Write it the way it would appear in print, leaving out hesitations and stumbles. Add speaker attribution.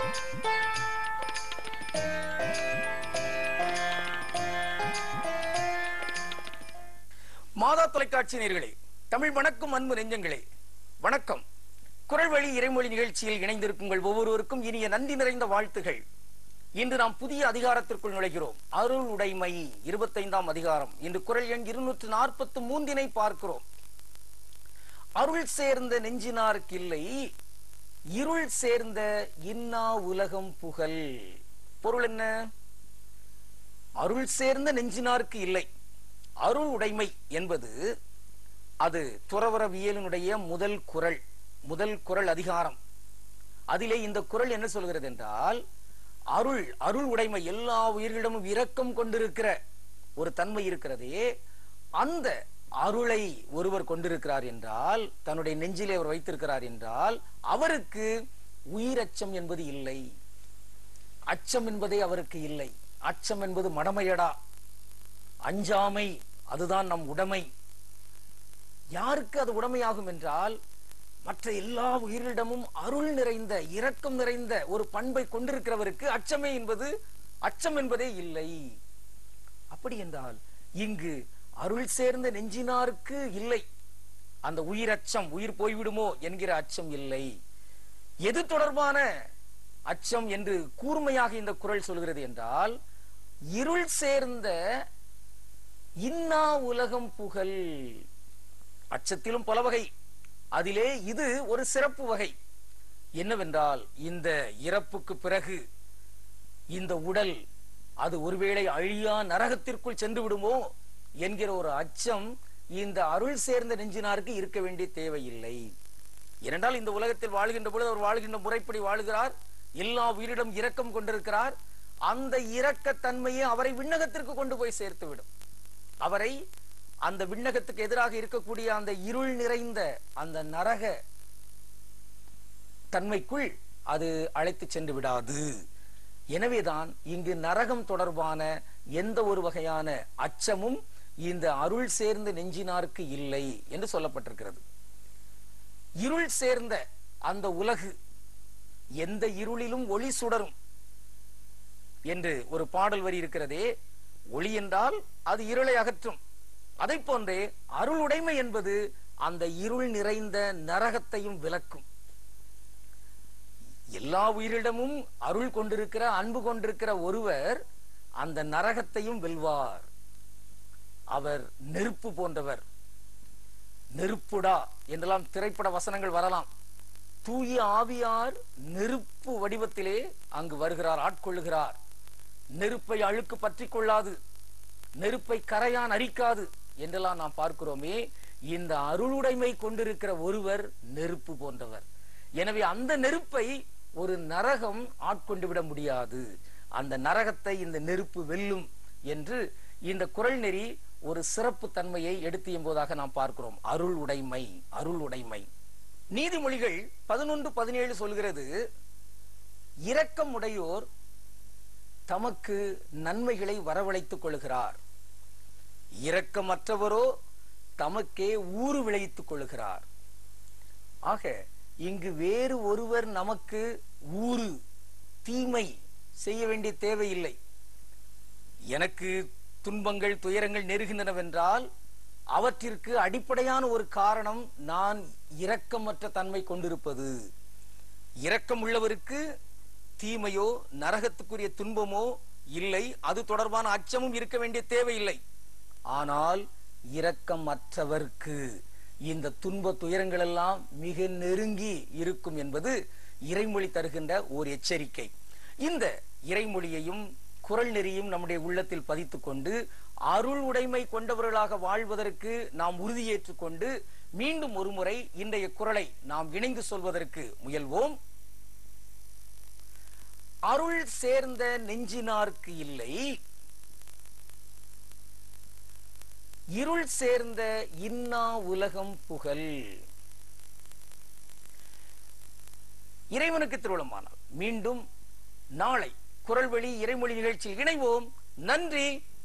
Speaker 1: மாதா தொலைக்காட்சி நேயர்களே, தமிழ் வணக்கம் அன்பு நெஞ்சங்களே, வணக்கம். குரல் வழி இறைமொழி நிகழ்ச்சியில் இணைந்திருக்குங்கள் ஒவ்வொருவருக்கும் இனிய நன்றி நிறைந்த வாழ்த்துகள். இன்று நாம் புதிய அதிகாரத்திற்குள் நுழைகிறோம். அருள் உடைமை 25ஆம் அதிகாரம். இன்று குரல் எண் 243 பார்க்கிறோம். அருள் சேர்ந்த நெஞ்சினார்க்கில்லை, இருள் சேர்ந்த இன்னா உலகம் புகழ். பொருள் என்ன? அருள் சேர்ந்த நெஞ்சினார்க்கு இல்லை. அருள் உடைமை என்பது அது துறவரவியலினுடைய முதல் குரல் அதிகாரம். அதிலே இந்த குரல் என்ன சொல்கிறது என்றால், அருள் உடைமை, எல்லா உயிர்களிடமும் இரக்கம் கொண்டிருக்கிற ஒரு தன்மை இருக்கிறதே, அந்த அருளை ஒருவர் கொண்டிருக்கிறார் என்றால், தன்னுடைய நெஞ்சிலே அவர் வைத்திருக்கிறார் என்றால், அவருக்கு உயிரச்சம் என்பது இல்லை. அச்சம் என்பதே அவருக்கு இல்லை. அச்சம் என்பது மடமையடா, அஞ்சாமை, அதுதான் நம் உடைமை. யாருக்கு அது உடைமையாகும் என்றால், மற்ற எல்லா உயிரிடமும் அருள் நிறைந்த இரக்கம் நிறைந்த ஒரு பண்பை கொண்டிருக்கிறவருக்கு அச்சம் என்பதே இல்லை. அப்படி என்றால் இங்கு அருள் சேர்ந்த நெஞ்சினாருக்கு இல்லை அந்த உயிரச்சம், உயிர் போய்விடுமோ என்கிற அச்சம் இல்லை. எது தொடர்பான அச்சம் என்று கூர்மையாக இந்த குரல் சொல்கிறது என்றால், இருள் சேர்ந்த இன்னா உலகம் புகழ். அச்சத்திலும் பல வகை, அதிலே இது ஒரு சிறப்பு வகை. என்னவென்றால், இந்த இறப்புக்கு பிறகு இந்த உடல் அது ஒருவேளை அழியா நரகத்திற்குள் சென்று விடுமோ என்கிற ஒரு அச்சம் இந்த அருள் சேர்ந்த நெஞ்சினாருக்கு இருக்க வேண்டிய தேவையில்லை. ஏனென்றால் இந்த உலகத்தில் வாழ்கின்ற பொழுது அவர் வாழ்கின்ற முறைப்படி வாழ்கிறார், எல்லா உயிரிடம் இரக்கம் கொண்டிருக்கிறார். அந்த இரக்கத்தன்மையை அவரை விண்ணகத்திற்கு கொண்டு போய் சேர்த்துவிடும். அவரை அந்த விண்ணகத்துக்கு எதிராக இருக்கக்கூடிய அந்த இருள் நிறைந்த அந்த நரக தன்மைக்குள் அது அழைத்து சென்று விடாது. எனவேதான் இங்கு நரகம் தொடர்பான எந்த ஒரு வகையான அச்சமும் இந்த அருள் சேர்ந்த நெஞ்சினாருக்கு இல்லை என்று சொல்லப்பட்டிருக்கிறது. இருள் சேர்ந்த அந்த உலகு, எந்த இருளிலும் ஒளி சுடரும் என்று ஒரு பாடல் வரி இருக்கிறதே. ஒளி என்றால் அது இருளை அகற்றும். அதை போன்றே அருள் உடைமை என்பது அந்த இருள் நிறைந்த நரகத்தையும் விலக்கும். எல்லா உயிரிடமும் அருள் கொண்டிருக்கிற, அன்பு கொண்டிருக்கிற ஒருவர் அந்த நரகத்தையும் வெல்வார். அவர் நெருப்பு போன்றவர். நெருப்புடா என்றெல்லாம் திரைப்பட வசனங்கள் வரலாம். தூய ஆவியார் நெருப்பு வடிவத்திலே அங்கு வருகிறார், ஆட்கொள்ளுகிறார். நெருப்பை அழுக்கு பற்றி கொள்ளாது, நெருப்பை கரையான் அரிக்காது என்றெல்லாம் நாம் பார்க்கிறோமே. இந்த அருளுடைமை கொண்டிருக்கிற ஒருவர் நெருப்பு போன்றவர். எனவே அந்த நெருப்பை ஒரு நரகம் ஆட்கொண்டு விட முடியாது. அந்த நரகத்தை இந்த நெருப்பு வெல்லும் என்று இந்த குரல் நெறி ஒரு சிறப்பு தன்மையை எடுத்து என்பதாக நாம் பார்க்கிறோம். அருள் உடைமை. நீதிமொழிகள் 11:17 சொல்கிறது, இரக்கம் உடையோர் தமக்கு நன்மைகளை வரவழைத்துக் கொள்கிறார், இரக்கமற்றவரோ தமக்கே ஊறு விளைவித்துக் கொள்கிறார். ஆக இங்கு வேறு ஒருவர் நமக்கு ஊறு தீமை செய்ய வேண்டிய தேவையில்லை. எனக்கு துன்பங்கள் துயரங்கள் நெருகின்றனவென்றால் அவற்றிற்கு அடிப்படையான ஒரு காரணம் நான் இரக்கமற்ற தன்மை கொண்டிருப்பது. இரக்கம் உள்ளவருக்கு தீமையோ நரகத்துக்குரிய துன்பமோ இல்லை, அது தொடர்பான அச்சமும் இருக்க வேண்டிய தேவையில்லை. ஆனால் இரக்கமற்றவர்க்கு இந்த துன்ப துயரங்கள் எல்லாம் மிக நெருங்கி இருக்கும் என்பது இறைமொழி தருகின்ற ஒரு எச்சரிக்கை. இந்த இறைமொழியையும் குரல் நெறியும் நம்முடைய உள்ளத்தில் பதித்துக் கொண்டு அருள் உடைமை கொண்டவர்களாக வாழ்வதற்கு நாம் உறுதியேற்றுக் கொண்டு மீண்டும் ஒரு முறை இன்றைய குரலை நாம் இணைந்து சொல்வதற்கு முயல்வோம். அருள் சேர்ந்த நெஞ்சினார்க்கு இல்லை, இருள் சேர்ந்த இன்னா உலகம் புகழ். இறைவனுக்கு திருவுளமானால் மீண்டும் நாளை குரல் வழி இறைமொழி நிகழ்ச்சியில் இணைவோம். நன்றி.